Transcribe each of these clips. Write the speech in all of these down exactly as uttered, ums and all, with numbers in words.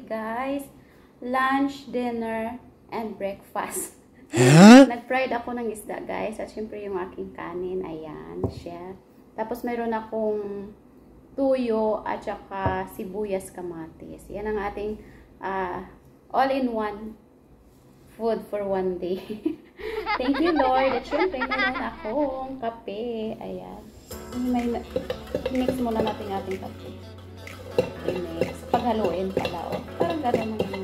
guys. Lunch, dinner, and breakfast. Huh? Nag-fried ako ng isda, guys. At syempre yung aking kanin. Ayan, siya. Tapos mayroon akong tuyo at saka sibuyas kamatis. Yan ang ating uh, all-in-one food for one day. Thank you, Lord. At syempre, mayroon akong kape. Ayan. May, mix muna natin ating kape. I-mix. Paghaluin pala, oh. Parang gano'n naman.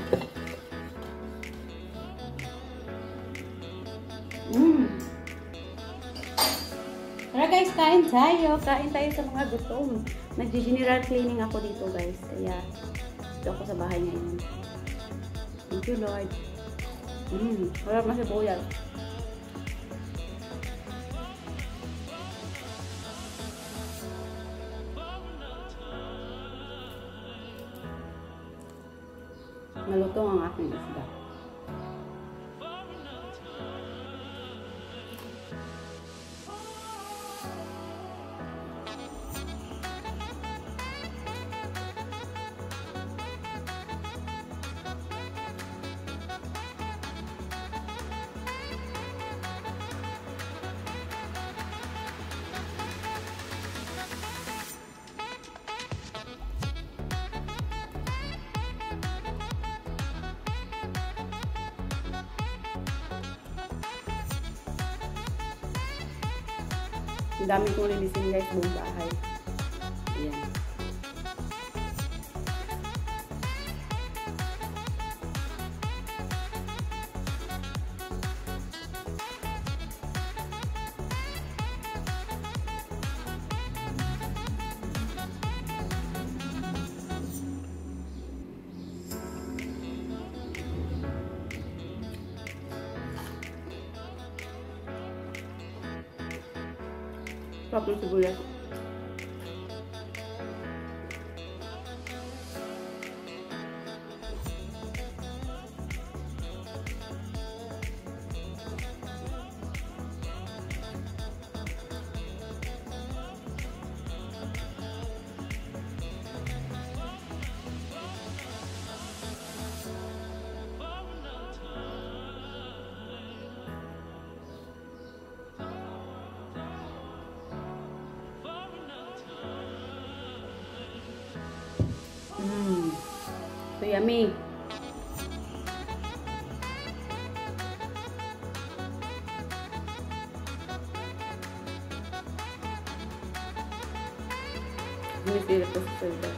Mmm. Tara guys, kain tayo. Kain tayo sa mga gutom. Nag-general cleaning ako dito, guys. Kaya, dito ako sa bahay ngayon. Thank you, Lord. Mmm. Harap na sibuyas. Malutong ang aking isda. Ang dami kong lilisin, guys, buong bahay. Ayan. Sarap ng sibuyas. Mmm. So yummy. Minisira ko sa silver.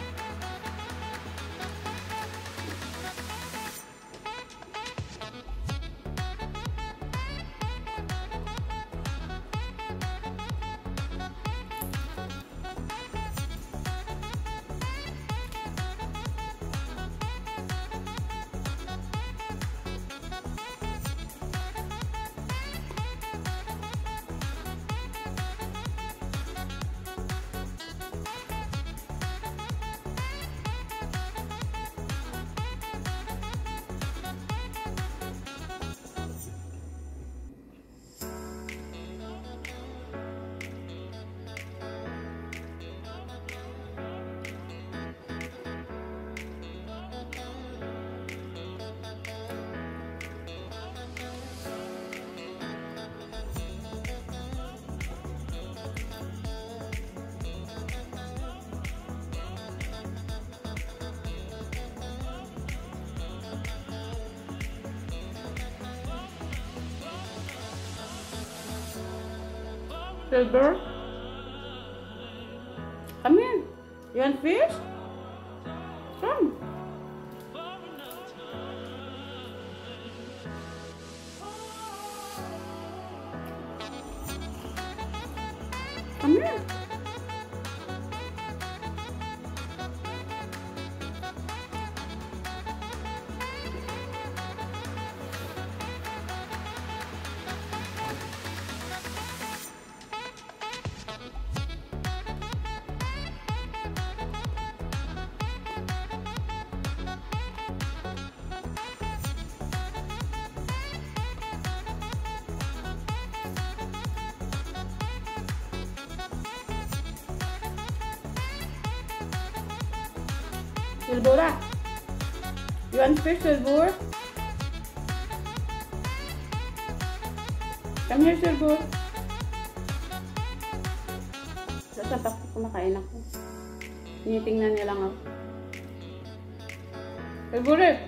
Silver? Come here. You want fish? Come. Come here. Silbora. You want fish, Silver? Come here, Silver. Sasapak ko kumakain ako. Tinitingnan niya lang ako. Silver eh!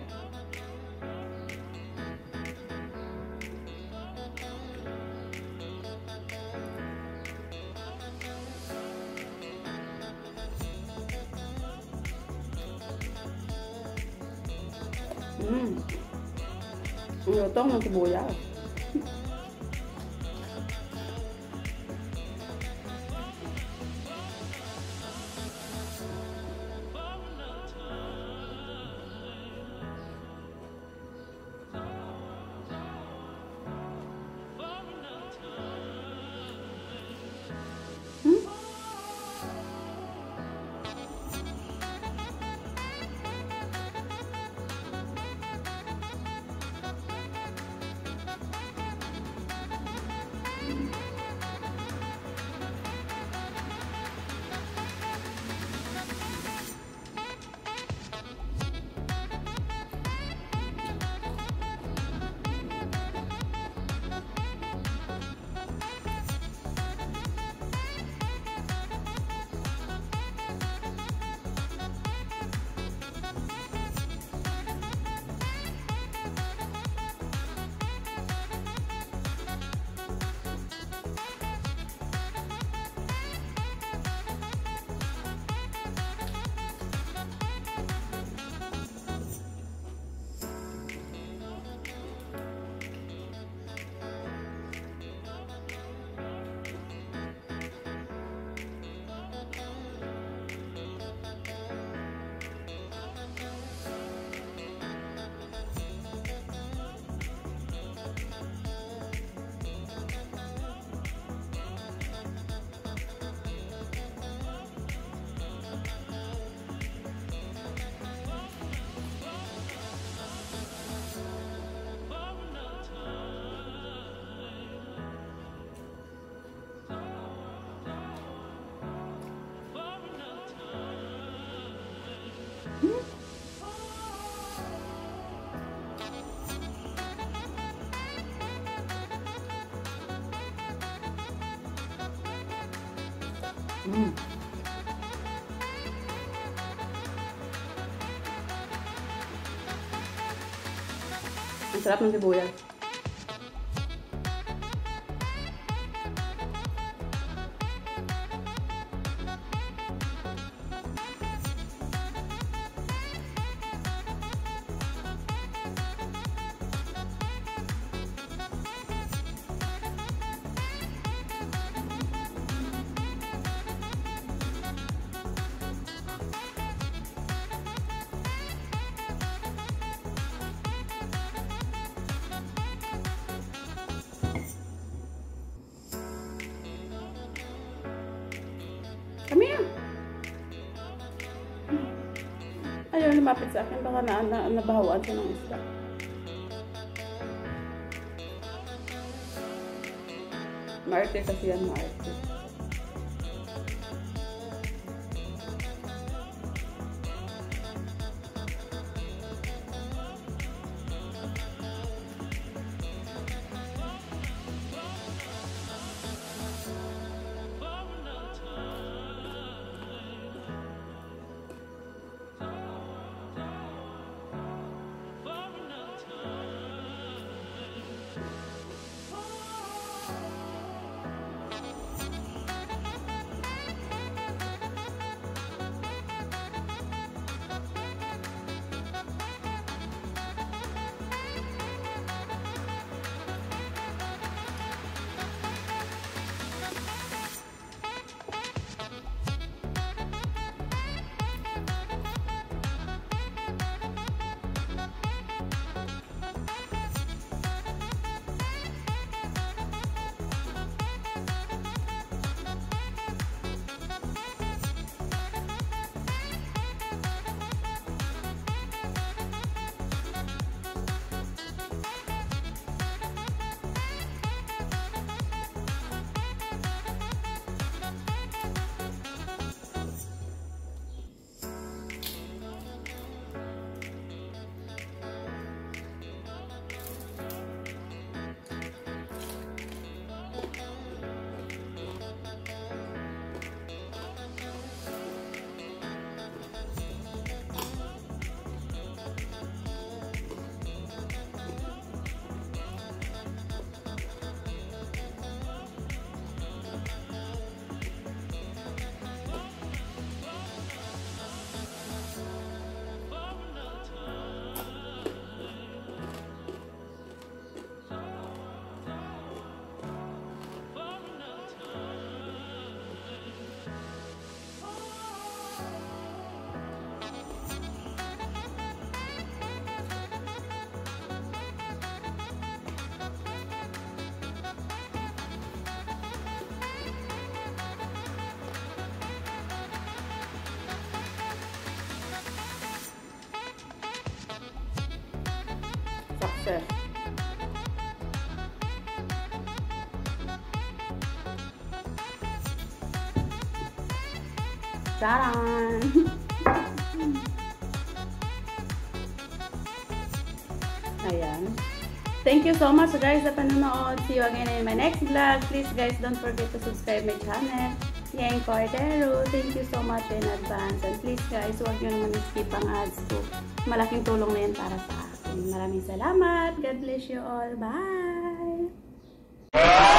Mmm. Ang lutong ng sibuyas. Mm. Ang sarap ng sibuyas. Come here. Ayaw lumapit sa akin. Baka na, na, nabahawaan siya ng isda. Maarte kasi yan, maarte. Success. Charan! Ayan. Thank you so much guys sa panonood. See you again in my next vlog. Please guys, don't forget to subscribe my channel. Yang Cordero. Thank you so much in advance. And please guys, huwag nyo naman skip ang ads ko. Malaking tulong na yan para sa akin. Maraming salamat. God bless you all. Bye!